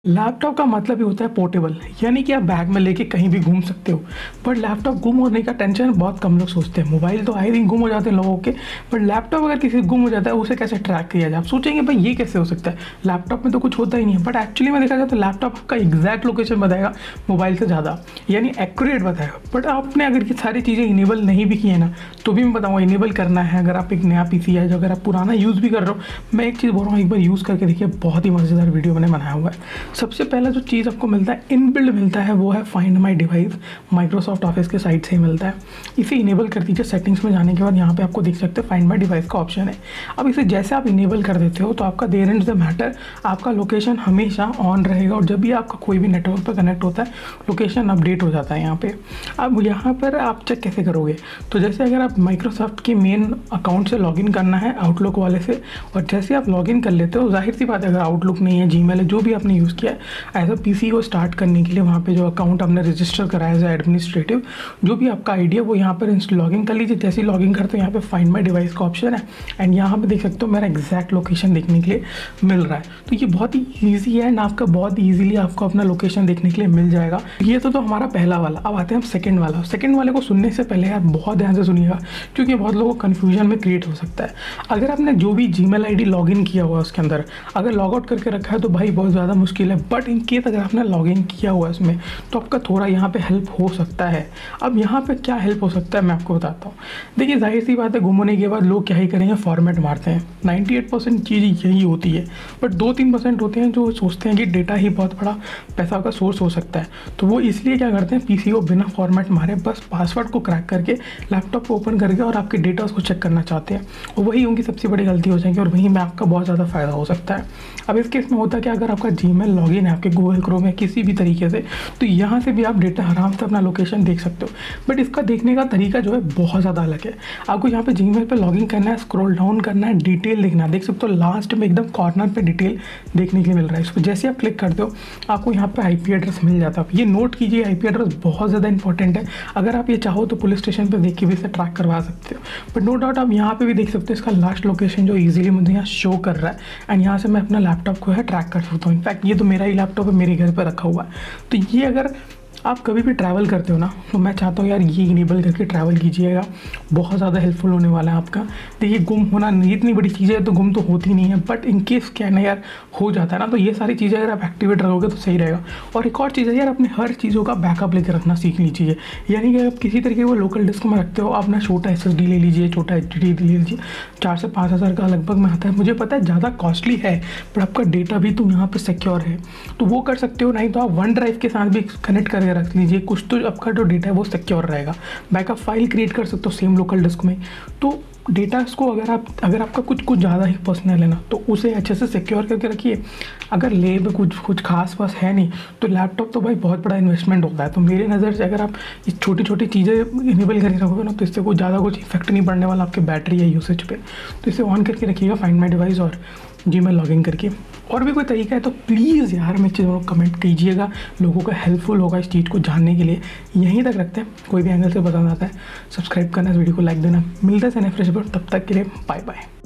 Laptop का मतलब ही होता है पोर्टेबल, यानी कि आप बैग में लेके कहीं भी घूम सकते हो। पर लैपटॉप गुम होने का टेंशन बहुत कम लोग सोचते हैं। मोबाइल तो आए दिन गुम हो जाते हैं लोगों के, पर लैपटॉप अगर किसी गुम हो जाता है उसे कैसे ट्रैक किया जाए। आप सोचेंगे भाई ये कैसे हो सकता है, लैपटॉप में तो कुछ होता ही नहीं है। बट एक्चुअली में देखा जाए तो लैपटॉप आपका एग्जैक्ट लोकेशन बताएगा मोबाइल से ज़्यादा, यानी एक्यूरेट बताएगा। बट आपने अगर ये सारी चीज़ें इनेबल नहीं भी की है ना, तो भी मैं बताऊँगा इनेबल करना है। अगर आप एक नया पीसी है, जो अगर आप पुराना यूज़ भी कर रहे हो, मैं एक चीज़ बोल रहा हूँ, एक बार यूज़ करके देखिए, बहुत ही मज़ेदार वीडियो मैंने बनाया हुआ है। सबसे पहला जो चीज़ आपको मिलता है, इनबिल्ड मिलता है, वो है find my device. Microsoft office के साइट से ही मिलता है। इसे इनेबल कर दीजिए। सेटिंग्स में जाने के बाद यहाँ पे आपको देख सकते हैं फाइंड माय डिवाइस का ऑप्शन है। अब इसे जैसे आप इनेबल कर देते हो तो आपका देयर एंड द मैटर, आपका लोकेशन हमेशा ऑन रहेगा और जब भी आपका कोई भी नेटवर्क पर कनेक्ट होता है लोकेशन अपडेट हो जाता है यहाँ पे। अब यहाँ पर आप चेक कैसे करोगे, तो जैसे अगर आप माइक्रोसॉफ्ट के मेन अकाउंट से लॉगिन करना है आउटलुक वाले से, और जैसे आप लॉगिन कर लेते हो, जाहिर सी बात है अगर आउटलुक नहीं है, जीमेल है, जो भी आपने यूज़ किया है, एज अ पीसी को स्टार्ट करने के लिए वहाँ पे जो अकाउंट आपने रजिस्टर कराया एज एडमिनिस्ट्रेटिव, जो भी आपका आईडी है वो यहाँ पर लॉगिन कर लीजिए। जैसे ही लॉगिन करते हो यहाँ पे फाइंड माय डिवाइस का ऑप्शन है, एंड यहाँ पे देख सकते हो मेरा एग्जैक्ट लोकेशन देखने के लिए मिल रहा है। तो ये बहुत ही ईजी है एंड आपका बहुत ईजिली आपको अपना लोकेशन देखने के लिए मिल जाएगा। ये तो हमारा पहला वाला। अब आते हैं हम सेकंड वाला। सेकंड वाले को सुनने से पहले यार बहुत ध्यान से सुनिएगा, क्योंकि बहुत लोगों को कन्फ्यूजन में क्रिएट हो सकता है। अगर आपने जो भी जीमेल आईडी लॉगिन किया हुआ है उसके अंदर अगर लॉग आउट करके रखा है तो भाई बहुत ज़्यादा मुश्किल है। बट इन केस अगर आपने लॉगिन किया हुआ है उसमें, तो आपका थोड़ा यहाँ पे हेल्प हो सकता है। अब यहाँ पे क्या हेल्प हो सकता है मैं आपको बताता हूँ। देखिए जाहिर सी बात है, गुम होने के बाद लोग क्या ही करेंगे, फॉर्मेट मारते हैं। 98% चीज़ यही होती है। बट 2-3% होते हैं जो सोचते हैं कि डेटा ही बहुत बड़ा पैसा का सोर्स हो सकता है, तो वो इसलिए क्या करते हैं, पीसी को बिना फॉर्मेट मारे बस पासवर्ड को क्रैक करके लैपटॉप को ओपन करके और आपके डेटा उसको चेक करना चाहते हैं, और वही उनकी सबसे बड़ी गलती हो जाएगी और वहीं में आपका बहुत ज़्यादा फ़ायदा हो सकता है। अब इस केस में होता है कि अगर आपका जीमेल लॉगिन है आपके गूगल क्रोम में किसी भी तरीके से, तो यहाँ से भी आप डेटा आराम से अपना लोकेशन देख सकते हो। बट इसका देखने का तरीका जो है बहुत ज़्यादा अलग है। आपको यहाँ पे जीमेल पे लॉगिन करना है, स्क्रॉल डाउन करना है, डिटेल देखना है। देख सकते हो लास्ट में एकदम कॉर्नर पे डिटेल देखने के लिए मिल रहा है। इसको जैसे आप क्लिक करते हो आपको यहाँ पे आईपी एड्रेस मिल जाता है। ये नोट कीजिए, आईपी एड्रेस बहुत ज़्यादा इंपॉर्टेंट है। अगर आप ये चाहो तो पुलिस स्टेशन पर देख के भी इसे ट्रैक करवा सकते हो। बट नो डाउट आप यहाँ पर भी देख सकते हो इसका लास्ट लोकेशन जो ईजिली मुझे यहाँ शो कर रहा है, एंड यहाँ से मैं अपना लैपटॉप को है ट्रैक कर सकता हूँ। इनफैक्ट ये तो मेरा ही लैपटॉप है, मेरे घर पर रखा हुआ है। तो ये अगर आप कभी भी ट्रैवल करते हो ना, तो मैं चाहता हूँ यार ये इनेबल करके ट्रैवल कीजिएगा, बहुत ज़्यादा हेल्पफुल होने वाला है आपका। देखिए गुम होना नहीं इतनी बड़ी चीज़ है, तो गुम तो होती नहीं है, बट इन केस क्या है ना यार हो जाता है ना, तो ये सारी चीज़ें अगर आप एक्टिवेट रखोगे तो सही रहेगा। और एक और चीज़ है यार, अपने हर चीज़ों का बैकअप लेकर रखना सीख लीजिए। यानी कि आप किसी तरीके वो लोकल डिस्क में रखते हो, अपना छोटा SSD ले लीजिए, छोटा HDD ले लीजिए। 4 से 5 हज़ार का लगभग में आता है। मुझे पता है ज़्यादा कॉस्टली है, पर आपका डेटा भी तो यहाँ पर सिक्योर है, तो वो कर सकते हो। नहीं तो आप वन ड्राइव के साथ भी कनेक्ट करके रख लीजिए, कुछ तो आपका जो डेटा है वो सिक्योर रहेगा। बैकअप फाइल क्रिएट कर सकते हो सेम लोकल डिस्क में। तो डेटा को अगर आपका कुछ ज़्यादा ही पर्सनल है ना, तो उसे अच्छे से सिक्योर करके रखिए। अगर ले में कुछ खास पास है नहीं, तो लैपटॉप तो भाई बहुत बड़ा इन्वेस्टमेंट होता है। तो मेरे नज़र से अगर आप ये छोटी छोटी चीज़ें इनेबल करके रखोगे ना, तो इससे कुछ ज़्यादा कुछ इफेक्ट नहीं पड़ने वाला आपके बैटरी या यूसेज पे। तो इसे ऑन करके रखिएगा फाइंड माय डिवाइस और जीमेल लॉगिन करके। और भी कोई तरीका है तो प्लीज़ यार मैं चीज़ों को कमेंट कीजिएगा, लोगों का हेल्पफुल होगा इस चीज़ को जानने के लिए। यहीं तक रखते हैं, कोई भी एंगल से पसंद आता है सब्सक्राइब करना, इस वीडियो को लाइक देना। मिलते हैं नेक्स्ट पर, तब तक के लिए बाय बाय।